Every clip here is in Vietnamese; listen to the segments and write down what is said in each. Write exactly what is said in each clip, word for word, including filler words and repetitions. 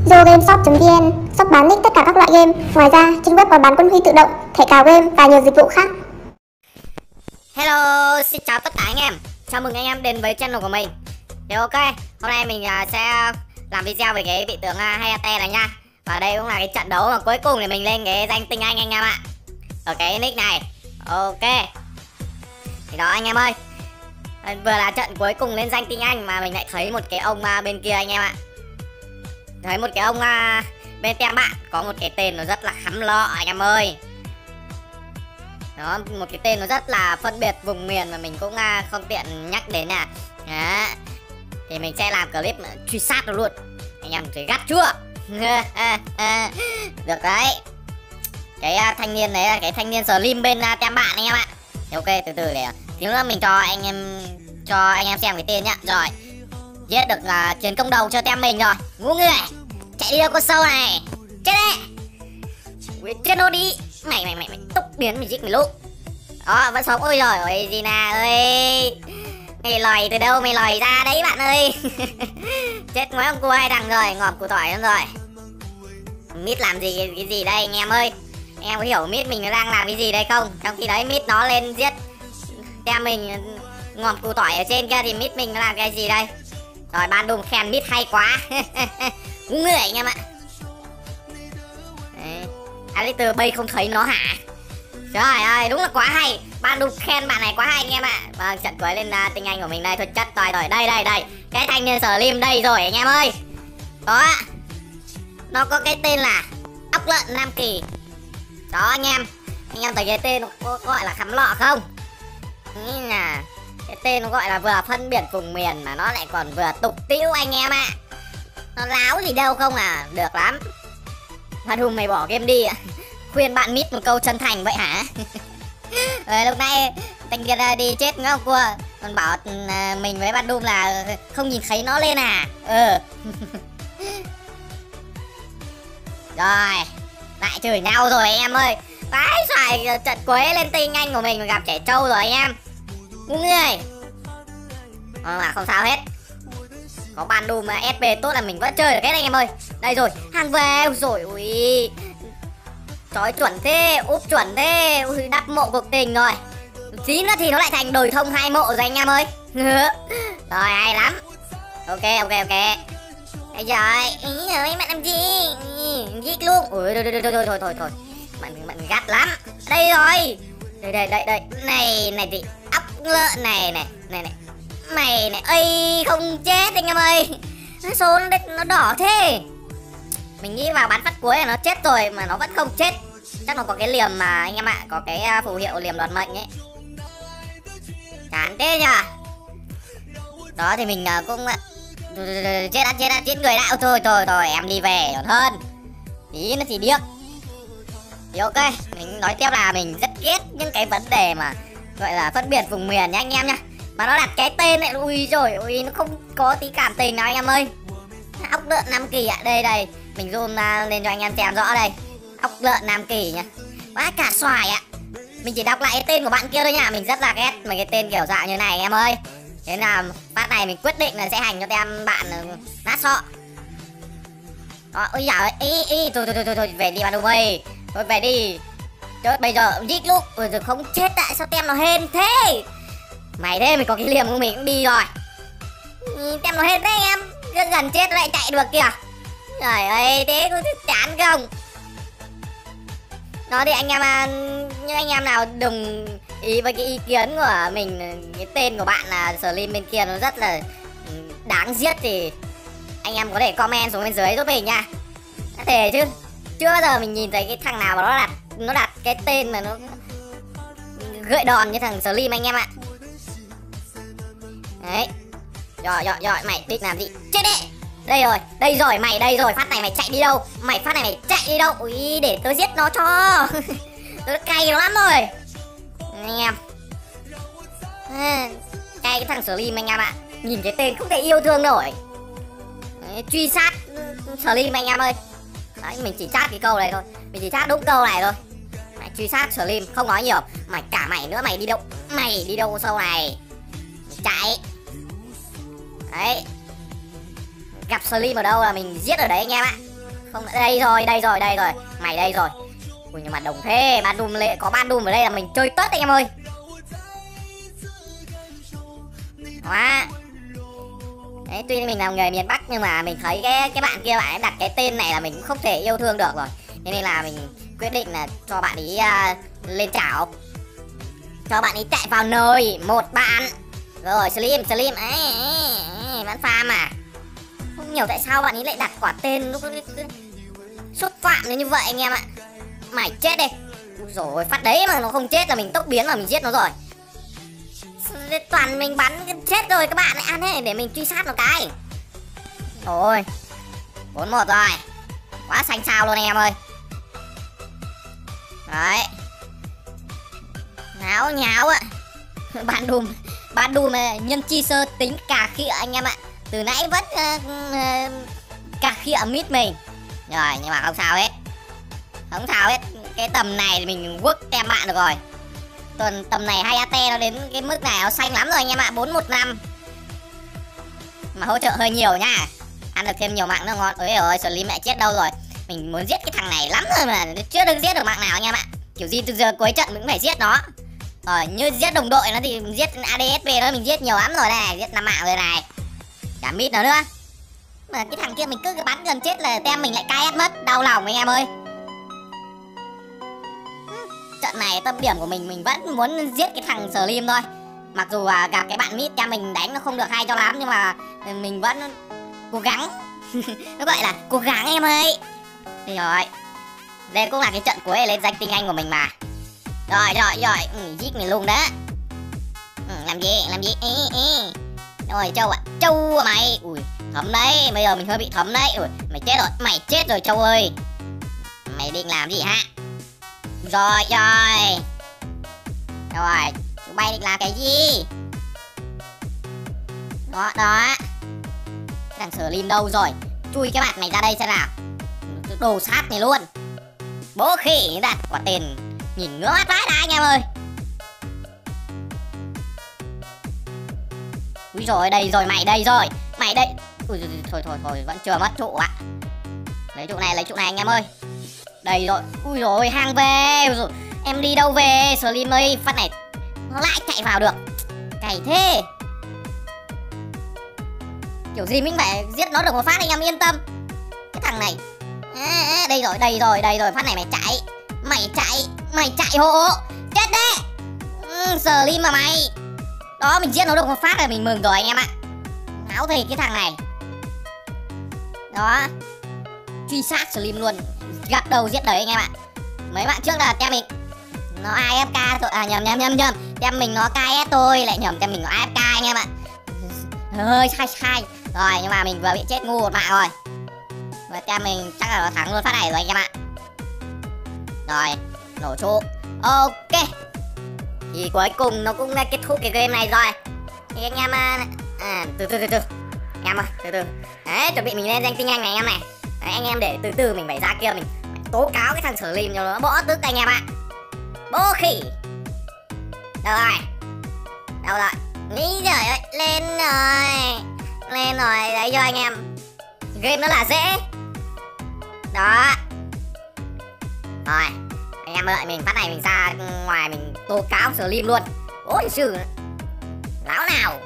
Zogameshop chấm vn, shop bán nick tất cả các loại game. Ngoài ra, trên web còn bán quân huy tự động, thẻ cào game và nhiều dịch vụ khác. Hello, xin chào tất cả anh em. Chào mừng anh em đến với channel của mình. Thì ok, hôm nay mình uh, sẽ làm video về cái vị tướng uh, Hayate này nha. Và đây cũng là cái trận đấu mà cuối cùng để mình lên cái danh tinh anh anh em ạ. Ở cái nick này. Ok. Thì đó anh em ơi, vừa là trận cuối cùng lên danh tinh anh mà mình lại thấy một cái ông uh, bên kia anh em ạ. Thấy một cái ông uh, bên tem bạn có một cái tên nó rất là khắm lọ anh em ơi. Đó, một cái tên nó rất là phân biệt vùng miền mà mình cũng uh, không tiện nhắc đến nè. Đó. Thì mình sẽ làm clip truy sát nó luôn. Anh em thấy gắt chưa? Được đấy. Cái uh, thanh niên đấy là cái thanh niên slim bên uh, tem bạn anh em ạ. Thì ok, từ từ để tí nữa mình cho anh em cho anh em xem cái tên nhá. Rồi. Giết được uh, chiến công đầu cho tem mình rồi. Ngu người. Chạy đi đâu con sâu này. Chết đấy. Ui, chết nó đi. Mày mày mày mày túc biến mình giết mày lúc. Đó, vẫn sống. Ôi giời ơi Gina ơi. Mày lòi từ đâu mày lòi ra đấy bạn ơi. Chết mấy ông cua hai đằng rồi, ngòm củ tỏi luôn rồi. Mít làm gì cái, cái gì đây anh em ơi. Anh em có hiểu Mít mình đang làm cái gì đây không? Trong khi đấy Mít nó lên giết tem mình ngòm củ tỏi ở trên kia thì Mít mình nó làm cái gì đây? Rồi ban đùm khen Mít hay quá. Ngu người anh em ạ. Alistair Bay không thấy nó hả? Trời ơi đúng là quá hay. Ban đùm khen bạn này quá hay anh em ạ. Vâng, trận cuối lên uh, tinh anh của mình đây thôi chất rồi rồi. Đây đây đây. Cái thanh niên slim đây rồi anh em ơi. Đó. Nó có cái tên là ốc lợn Nam Kỳ. Đó anh em. Anh em thấy cái tên nó có gọi là khắm lọ không? Nghĩ là cái tên nó gọi là vừa phân biệt vùng miền mà nó lại còn vừa tục tĩu anh em ạ. Nó láo gì đâu không à. Được lắm. Ban đùm mày bỏ game đi ạ. Khuyên bạn Mít một câu chân thành vậy hả? Rồi lúc nãy tên kia đi chết ngốc cua. Còn bảo uh, mình với bạn Doom là không nhìn thấy nó lên à. Ừ. Rồi. Lại chửi nhau rồi anh em ơi. Vãi xoài trận cuối lên tinh anh của mình gặp trẻ trâu rồi anh em. Ngu người. Ờ, mà không sao hết. Có ban Doom ép pê tốt là mình vẫn chơi được hết anh em ơi. Đây rồi, hàng về. Rồi ui. Chói chuẩn thế, úp chuẩn thế. Ui, đắp mộ cuộc tình rồi. Tí nữa thì nó lại thành đồi thông hai mộ rồi anh em ơi. Rồi hay lắm. Ok ok ok. Bây giờ ý ơi bạn làm gì? Giết luôn. Ui thôi thôi thôi thôi thôi thôi thôi. Bạn bạn gắt lắm. Đây rồi. Đây đây đây đây. Này này thì ốc lợn này này này này. Mày này ơi không chết anh em ơi. Nó số nó, nó đỏ thế. Mình nghĩ vào bán phát cuối là nó chết rồi mà nó vẫn không chết. Chắc nó có cái liềm mà anh em ạ. Có cái phù hiệu liềm đoạt mệnh ấy. Chán thế nhờ. Đó thì mình cũng chết đã chết đã chết người đã. Thôi thôi thôi em đi về còn hơn. Tí nó chỉ điếc. Thì ok, mình nói tiếp là mình rất ghét những cái vấn đề mà gọi là phân biệt vùng miền nha anh em nhá. Mà nó đặt cái tên này, ui rồi ui nó không có tí cảm tình nào anh em ơi. Ốc lợn Nam Kỳ ạ, à. Đây đây, mình zoom uh, lên cho anh em xem rõ đây. Ốc lợn Nam Kỳ nhá. Quá cả xoài ạ. À. Mình chỉ đọc lại cái tên của bạn kia thôi nha, mình rất là ghét mấy cái tên kiểu dạng như này em ơi. Thế là phát này mình quyết định là sẽ hành cho tem bạn uh, nát sọ. Đó, ôi dạo ý ý thôi thôi thôi thôi về đi bạn đồng ơi. Thôi về đi. Chết bây giờ giết lúc, ôi giờ không chết tại sao tem nó hên thế? Mày thế mình có cái liềm của mình cũng đi rồi. Tem nó hên đấy em. Gần gần chết lại chạy được kìa. Trời ơi thế có chán không? Đó thì anh em những anh em nào đồng ý với cái ý kiến của mình, cái tên của bạn là Slim bên kia nó rất là đáng giết thì anh em có thể comment xuống bên dưới giúp mình nha. Có thể chứ chưa bao giờ mình nhìn thấy cái thằng nào mà nó đặt nó đặt cái tên mà nó gợi đòn như thằng Slim anh em ạ. Đấy. Rồi rồi rồi mày định làm gì? Chết đấy. Đây rồi, đây rồi mày đây rồi, phát này mày chạy đi đâu? Mày phát này mày chạy đi đâu? Ui để tớ giết nó cho. Tớ cay nó lắm rồi. Anh em. À, cay cái thằng Slim anh em ạ. Nhìn cái tên không thể yêu thương nổi. Đấy, truy sát Slim anh em ơi. Đấy mình chỉ chat cái câu này thôi. Mình chỉ chat đúng câu này thôi. Mày truy sát Slim không nói nhiều. Mày cả mày nữa mày đi đâu? Mày đi đâu sâu này? Mày chạy. Đấy. Gặp Slim ở đâu là mình giết ở đấy anh em ạ. Không, đây rồi, đây rồi, đây rồi. Mày đây rồi. Ui nhưng mà đồng thế, ban đùm lệ có ban đùm ở đây là mình chơi tất anh em ơi. Quá. Đấy, tuy mình là người miền Bắc nhưng mà mình thấy cái cái bạn kia bạn ấy đặt cái tên này là mình cũng không thể yêu thương được rồi. Thế nên là mình quyết định là cho bạn ấy uh, lên chảo. Cho bạn ấy chạy vào nồi một bạn. Rồi Slim, Slim ấy, ấy vẫn farm à. Không hiểu tại sao bạn ấy lại đặt quả tên lúc xúc phạm như vậy anh em ạ. Mày chết đi. Rồi phát đấy mà nó không chết là mình tốc biến là mình giết nó rồi. Toàn mình bắn chết rồi các bạn, ăn thế để mình truy sát nó cái. Rồi bốn một rồi. Quá xanh xao luôn anh em ơi. Đấy. Nháo nháo ạ. Bạn đùm Bạn đùm nhân chi sơ tính cà khịa anh em ạ. Từ nãy vẫn uh, uh, cà khịa mít mình. Rồi nhưng mà không sao hết. Không sao hết. Cái tầm này mình quất tem bạn được rồi. Tuần tầm này hay a tê nó đến cái mức này nó xanh lắm rồi anh em ạ. Bốn một năm. Mà hỗ trợ hơi nhiều nha. Ăn được thêm nhiều mạng nữa ngon. Ôi ơi Slim lại chết đâu rồi. Mình muốn giết cái thằng này lắm rồi mà chưa được giết được mạng nào anh em ạ. Kiểu gì từ giờ cuối trận mình cũng phải giết nó. Rồi như giết đồng đội nó thì giết a đê ét pê nó mình giết nhiều lắm rồi này. Giết năm mạng rồi này. Chả mít nữa nữa. Mà cái thằng kia mình cứ bắn gần chết là tem mình lại cai ét mất. Đau lòng anh em ơi. Trận này tâm điểm của mình mình vẫn muốn giết cái thằng Slim thôi. Mặc dù à, gặp cái bạn mít cha mình đánh nó không được hay cho lắm nhưng mà mình vẫn cố gắng. Nó gọi là cố gắng em ơi. Thì rồi. Đây cũng là cái trận cuối lên danh tinh anh của mình mà. Rồi rồi rồi, ừ, giết mình luôn đó. Ừ, làm gì làm gì ê, ê. Rồi Châu ạ, à. Châu à mày. Ui thấm đấy, bây giờ mình hơi bị thấm đấy. Ui, mày chết rồi, mày chết rồi Châu ơi. Mày định làm gì hả? Rồi rồi. Rồi chúng bay định làm cái gì? Đó đó. Thằng Slim đâu rồi? Chui cái bạn này ra đây xem nào. Đồ sát này luôn. Bố khỉ đặt quả tiền. Nhìn ngứa mắt vãi đã anh em ơi. Úi rồi đây rồi mày đây rồi. Mày đây. Ui thôi thôi thôi vẫn chưa mất trụ ạ. Lấy trụ này lấy trụ này anh em ơi. Đây rồi. Ui rồi hàng về. Ui, em đi đâu về Slim ơi. Phát này nó lại chạy vào được. Cày thế. Kiểu gì mình phải giết nó được một phát anh em yên tâm. Cái thằng này à, đây rồi đây rồi đây rồi. Phát này mày chạy. Mày chạy. Mày chạy hộ. Chết đấy. ừ, Slim mà mày. Đó mình giết nó được một phát là mình mừng rồi anh em ạ. Áo thì cái thằng này. Đó. Truy sát Slim luôn. Gặp đầu giết đấy anh em ạ. Mấy bạn trước là tem mình nó a ép ca thôi. À nhầm nhầm nhầm nhầm. Tem mình nó ca ét thôi. Lại nhầm tem mình nó a ép ca anh em ạ. Hơi sai sai. Rồi nhưng mà mình vừa bị chết ngu một mạng rồi. Và tem mình chắc là nó thắng luôn phát này rồi anh em ạ. Rồi nổ trụ. Ok. Thì cuối cùng nó cũng đã kết thúc cái game này rồi. Thì anh em à, từ từ từ từ anh em ơi từ từ. Đấy chuẩn bị mình lên danh tinh anh này anh em này. Đấy, anh em để từ từ mình phải ra kia mình phải tố cáo cái thằng Slim cho nó bỏ tức anh em ạ. Bố khỉ. Đâu rồi. Đâu rồi. Nghĩ trời ơi. Lên rồi. Lên rồi. Đấy cho anh em. Game nó là dễ. Đó. Rồi anh em ơi mình phát này mình ra ngoài mình tố cáo Slim luôn. Ôi sư láo nào.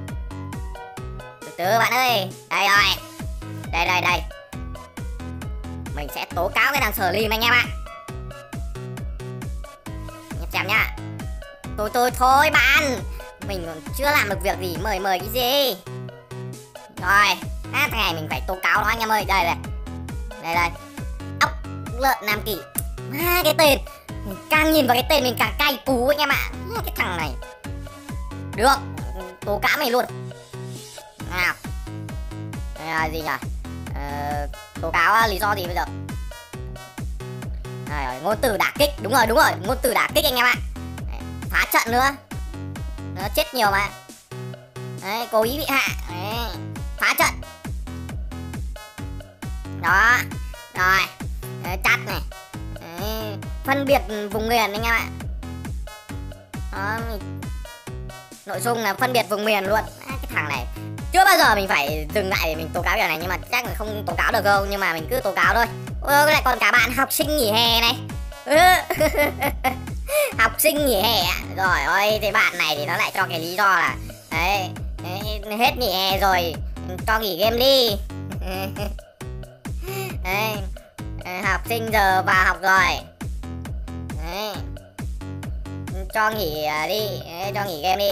Từ từ bạn ơi. Đây rồi. Đây đây đây. Mình sẽ tố cáo cái thằng Slim anh em ạ. Nhấp chạm nhá. Tôi tôi thôi bạn. Mình còn chưa làm được việc gì. Mời mời cái gì. Rồi à, thằng này mình phải tố cáo nó anh em ơi. Đây này. Đây đây. Ốc lợn Nam Kỳ. À, cái tên mình càng nhìn vào cái tên mình càng cay cú anh em ạ. Cái thằng này được tố cáo mày luôn nào. Đây là gì nhỉ? Ờ, tố cáo lý do gì bây giờ? Đây rồi, ngôn từ đả kích. Đúng rồi đúng rồi ngôn từ đả kích anh em ạ. Đấy, phá trận nữa. Nó chết nhiều mà. Đấy, cố ý bị hạ. Đấy, phá trận. Đó. Rồi đấy, chặt này. Đấy, phân biệt vùng miền anh em ạ. Đó, mình... nội dung là phân biệt vùng miền luôn. À, cái thằng này chưa bao giờ mình phải dừng lại để mình tố cáo điều này, nhưng mà chắc là không tố cáo được đâu, nhưng mà mình cứ tố cáo thôi. Ôi, lại còn cả bạn học sinh nghỉ hè này. Học sinh nghỉ hè ạ. Rồi ơi, cái bạn này thì nó lại cho cái lý do là đấy, đấy hết nghỉ hè rồi cho nghỉ game đi. Đấy, học sinh giờ vào học rồi. Đấy, cho nghỉ đi, đấy, cho nghỉ game đi.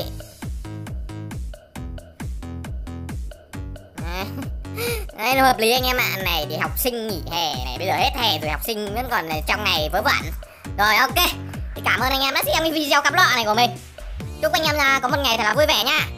Đấy, nó hợp lý anh em ạ. Này thì học sinh nghỉ hè này, bây giờ hết hè rồi học sinh vẫn còn trong ngày vớ vẩn. Rồi ok, thì cảm ơn anh em đã xem video cắm lọ này của mình. Chúc anh em có một ngày thật là vui vẻ nhá.